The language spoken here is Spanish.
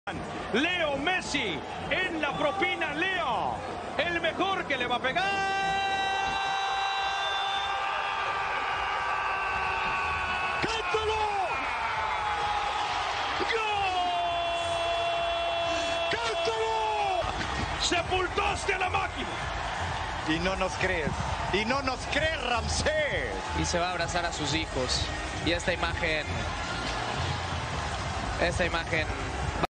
Leo Messi en la propina. Leo, el mejor que le va a pegar. ¡Cántalo! ¡Gol! ¡Cántalo! ¡Sepultaste a la máquina! Y no nos crees. Y no nos crees, Ramsés. Y se va a abrazar a sus hijos. Y esta imagen